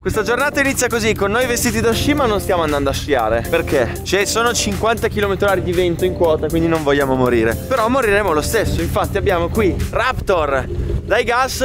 Questa giornata inizia così, con noi vestiti da sci, ma non stiamo andando a sciare. Perché? Ci sono 50 km/h di vento in quota, quindi non vogliamo morire. Però moriremo lo stesso, infatti abbiamo qui Raptor dai gas.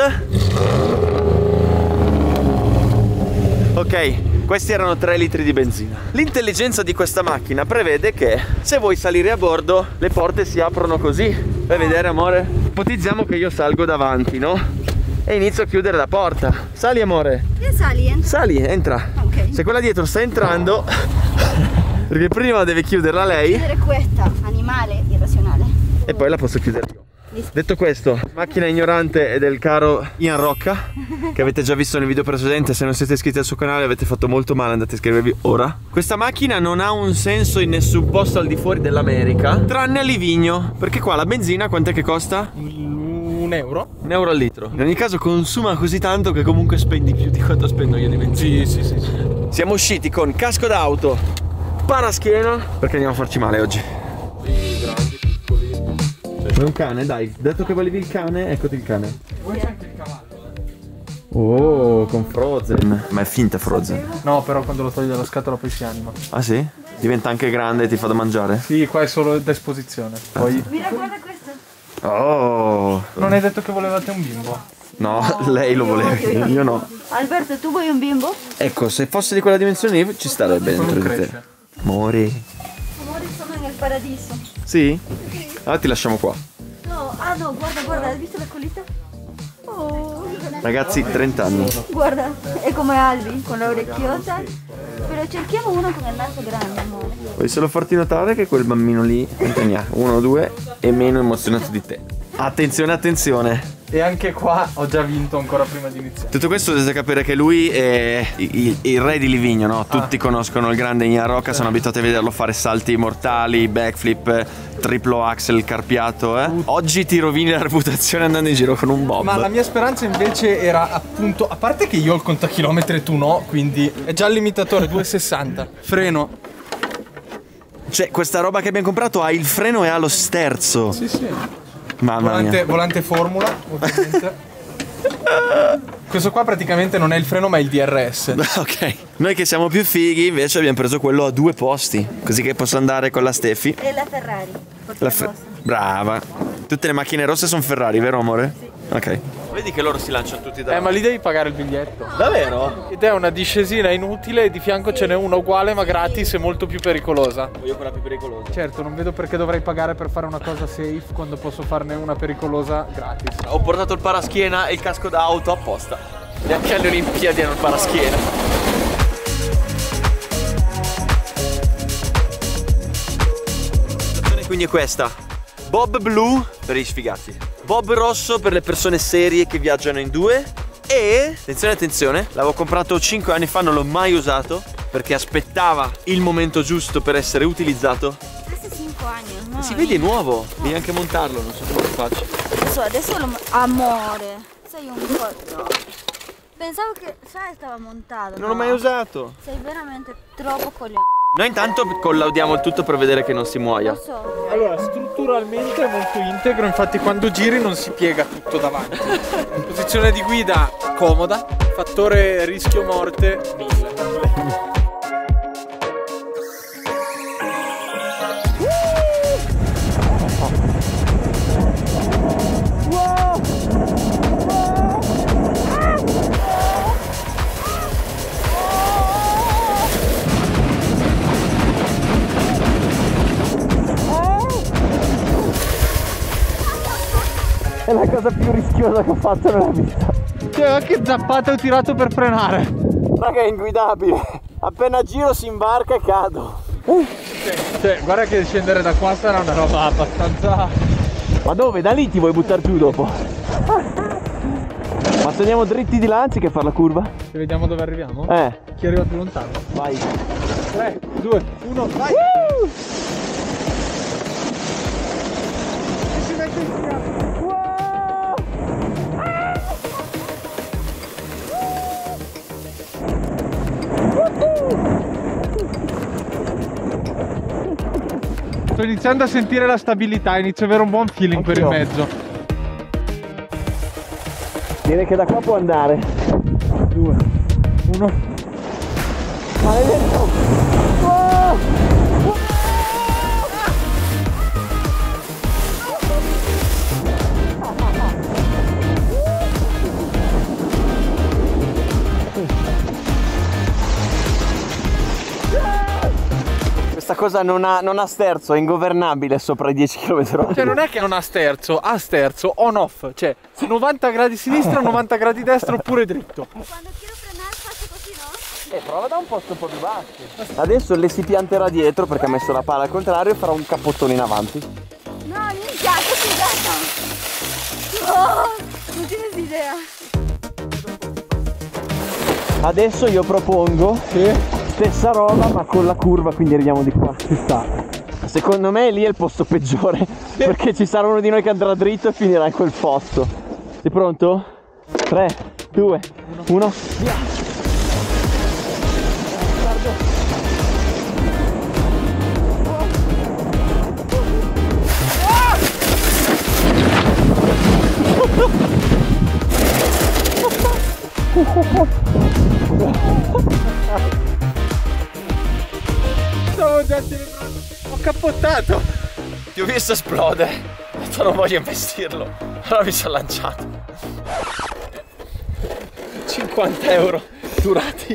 Ok, questi erano 3 litri di benzina. L'intelligenza di questa macchina prevede che se vuoi salire a bordo, le porte si aprono così. Vai a vedere, amore? Ipotizziamo che io salgo davanti, no? E inizio a chiudere la porta. Sali, amore. Io sali, entra. Sali, entra. Ok. Se quella dietro sta entrando, perché prima deve chiuderla lei. Chiudere questa, animale irrazionale. E poi la posso chiudere io. Detto questo, macchina ignorante è del caro Ian Rocca, che avete già visto nel video precedente. Se non siete iscritti al suo canale avete fatto molto male, andate a iscrivervi ora. Questa macchina non ha un senso in nessun posto al di fuori dell'America, tranne a Livigno, perché qua la benzina quant'è che costa? €1. €1 al litro. In ogni caso consuma così tanto che comunque spendi più di quanto spendo io di benzina. Sì. Siamo usciti con casco d'auto, paraschiena, perché andiamo a farci male oggi. Vuoi un cane? Dai, detto che volevi il cane, eccoti il cane. Poi c'è anche il cavallo. Oh, con Frozen. Ma è finta Frozen. No, però quando lo togli dalla scatola poi si anima. Ah sì? Diventa anche grande e ti fa da mangiare? Sì, qua è solo d'esposizione. Poi Mira, guarda questo. Oh. non hai detto che volevate un bimbo? No, lei lo voleva, io no. Alberto, tu vuoi un bimbo? Ecco, se fosse di quella dimensione lì ci starebbe Non dentro di te. cresce. Amori. Amore, sono nel paradiso. Sì? Allora ti lasciamo qua. No, ah no, guarda, hai visto la colita? Oh, Ragazzi, 30 anni. guarda, è come Albi, con l'orecchiota. Però cerchiamo uno con il naso grande, amore. Vuoi solo farti notare che quel bambino lì, quanti anni ha? 1 o 2, è meno emozionato di te. Attenzione, attenzione. E anche qua ho già vinto ancora prima di iniziare. Tutto questo dovete capire che lui è il re di Livigno, no? Tutti conoscono il grande Ian Rocca, sono abituati a vederlo fare salti mortali, backflip, triplo axel carpiato, Oggi ti rovini la reputazione andando in giro con un bob. Ma la mia speranza invece era appunto, a parte che io ho il contachilometri e tu no, quindi è già il limitatore 2,60. Freno. Cioè, questa roba che abbiamo comprato ha il freno e ha lo sterzo. Sì. Mamma mia. Volante formula, ovviamente. Questo qua praticamente non è il freno ma è il DRS. Ok. Noi che siamo più fighi invece abbiamo preso quello a 2 posti, così che posso andare con la Steffi. E la Ferrari. Brava. Tutte le macchine rosse sono Ferrari, vero amore? Sì. Ok. Vedi che loro si lanciano tutti da. Ma lì devi pagare il biglietto. Davvero? Ed è una discesina inutile e di fianco ce n'è una uguale ma gratis e molto più pericolosa. Voglio quella più pericolosa. Certo, non vedo perché dovrei pagare per fare una cosa safe quando posso farne una pericolosa gratis. Ho portato il paraschiena e il casco d'auto apposta. Neanche alle Olimpiadi hanno il paraschiena. Quindi è questa: Bob blu per gli sfigati, Bob rosso per le persone serie che viaggiano in 2. E attenzione, l'avevo comprato 5 anni fa, non l'ho mai usato perché aspettava il momento giusto per essere utilizzato. Questo 5 anni, ormai. Si vede, è nuovo, devi anche montarlo, non so come lo faccio. Adesso amore, sei un po'. Pensavo che, sai, stava montato. Non l'ho mai usato. Sei veramente troppo coglione. Noi intanto collaudiamo il tutto per vedere che non si muoia. Lo so. Allora, strutturalmente è molto integro, infatti quando giri non si piega tutto davanti. Posizione di guida comoda, fattore rischio morte 1000. È la cosa più rischiosa che ho fatto nella vita. Cioè, che zappata ho tirato per frenare. Raga, è inguidabile. Appena giro si imbarca e cado. Cioè, guarda che scendere da qua sarà una roba abbastanza. Ma dove? Da lì ti vuoi buttare giù dopo? Ma se andiamo dritti di là anziché fare la curva? Ci vediamo dove arriviamo? Chi arriva più lontano? Vai. 3, 2, 1, vai! Si mette in fiato. Sto iniziando a sentire la stabilità, inizio ad avere un buon feeling per il mezzo. Direi che da qua può andare. 2, 1. Maledetto! Questa cosa non ha sterzo, è ingovernabile sopra i 10 km/h. Cioè non è che non ha sterzo, ha sterzo on off, cioè 90 gradi sinistra, 90 gradi destra oppure dritto. Quando quiero frenare faccio così, no? Prova da un posto un po' più basso. Adesso le si pianterà dietro perché ha messo la pala al contrario e farà un cappottone in avanti. No, minchia, così gato. Oh, non tienes idea. Adesso io propongo stessa roba ma con la curva, quindi arriviamo di qua. Ci sta. Secondo me lì è il posto peggiore perché ci sarà uno di noi che andrà dritto e finirà in quel posto. Sei pronto? 3, 2, 1, via! Stavo già celebrando. Ho cappottato. Ti ho visto esplodere. Ho detto non voglio investirlo. Allora mi sono lanciato. 50 euro durati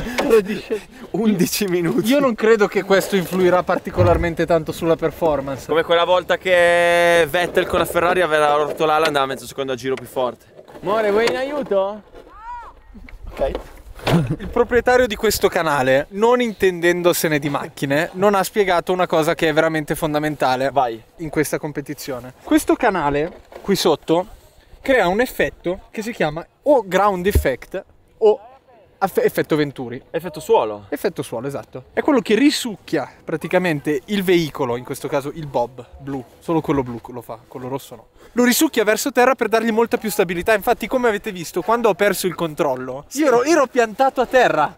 11 minuti. Io non credo che questo influirà particolarmente tanto sulla performance. Come quella volta che Vettel con la Ferrari aveva rotto l'ala e andava mezzo secondo a giro più forte. Amore, vuoi in aiuto? Ok. Il proprietario di questo canale, non intendendosene di macchine, non ha spiegato una cosa che è veramente fondamentale. Vai. In questa competizione. Questo canale, qui sotto, crea un effetto che si chiama o ground effect o effetto Venturi. Effetto suolo. Effetto suolo, esatto. È quello che risucchia praticamente il veicolo, in questo caso il Bob blu. Solo quello blu lo fa, quello rosso no. Lo risucchia verso terra per dargli molta più stabilità. Infatti, come avete visto, quando ho perso il controllo, io ero piantato a terra.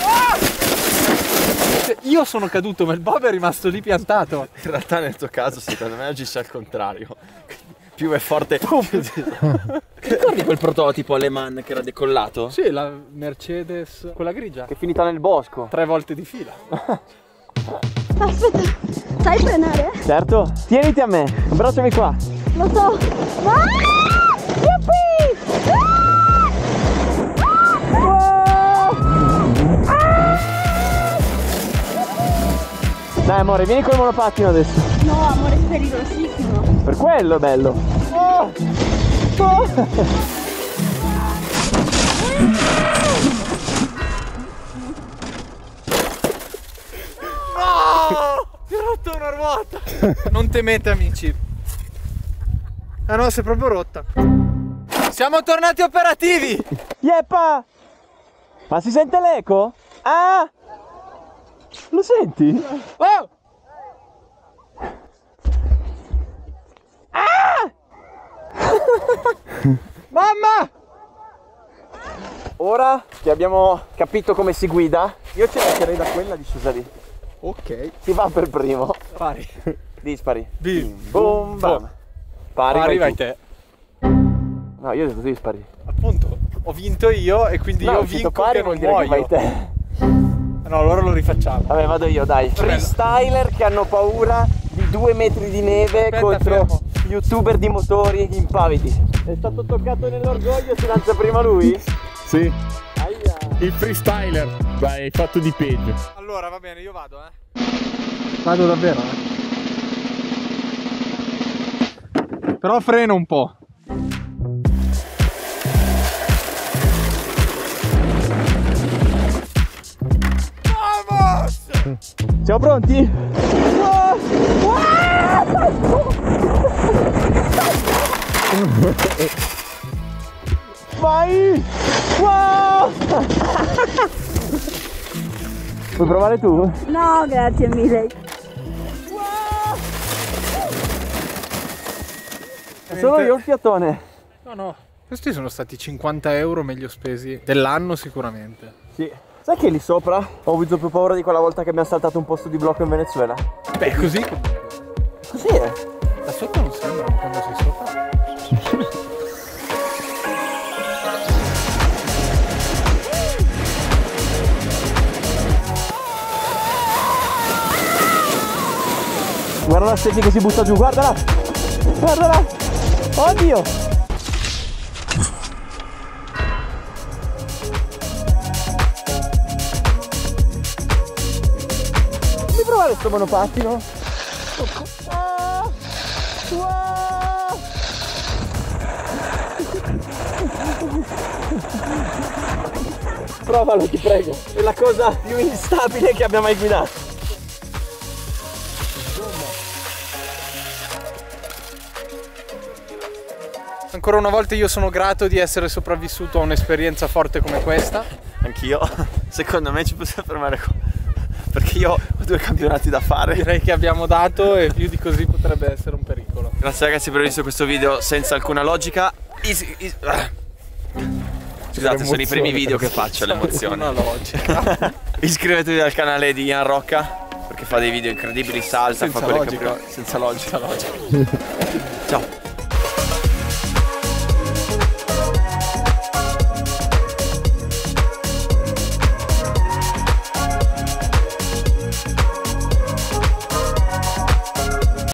Cioè, io sono caduto, ma il Bob è rimasto lì piantato. In realtà nel tuo caso secondo me agisce al contrario. Più è forte. Ricordi quel prototipo Aleman che era decollato? Sì, la Mercedes, quella grigia, Che è finita nel bosco. 3 volte di fila. Aspetta, sai frenare? Certo. Tieniti a me, abbracciami qua. Lo so. Ah! Yuppi! Dai amore, vieni col monopattino adesso. No, amore, è pericolosissimo. Per quello è bello. Mi ho rotto una ruota. Non temete amici. Ah no, si è proprio rotta. Siamo tornati operativi. Yeppa! Ma si sente l'eco? Ah! Lo senti? Oh! Ah! Mamma! Ora che abbiamo capito come si guida, io ce la metterei da quella discesa lì. Ok. Si va per primo. Pari. Dispari. Bim, Boom, bam. Pari, Pari, vai tu. te. No, io ho detto dispari. Appunto, ho vinto io e quindi No, io ho vinto vinco pari che vuol non dire che muoio. vai te. No, allora lo rifacciamo. Vabbè, vado io, dai. Freestyler che hanno paura di 2 metri di neve. Aspetta, contro fermo. youtuber di motori impavidi. È stato toccato nell'orgoglio, si lancia prima lui? Sì, Aia. il freestyler. Vai, hai fatto di peggio. Allora, va bene, io vado, Vado davvero, Però freno un po'. Vamos! Siamo pronti? Vai! Wow! Vuoi provare tu? No, grazie mille. Solo io il fiatone. No, no. Questi sono stati 50 euro meglio spesi dell'anno sicuramente. Sì. Sai che lì sopra ho avuto più paura di quella volta che abbiamo saltato un posto di blocco in Venezuela? Beh, così Così è. da sotto non sembra, ma quando sei sopra. Guarda la Steffi che si butta giù, guardala! Guardala! Oddio! Devi provare sto monopattino? Provalo, ti prego, è la cosa più instabile che abbia mai guidato. Ancora una volta io sono grato di essere sopravvissuto a un'esperienza forte come questa. Anch'io, secondo me ci possiamo fermare qua, perché io ho 2 campionati da fare. Direi che abbiamo dato e più di così potrebbe essere un pericolo. Grazie ragazzi per aver visto questo video senza alcuna logica. Scusate, sono i primi video che faccio, l'emozione. Una logica. Iscrivetevi al canale di Ian Rocca, perché fa dei video incredibili, salta, Senza fa quelle logica. senza logica. Logica. Ciao.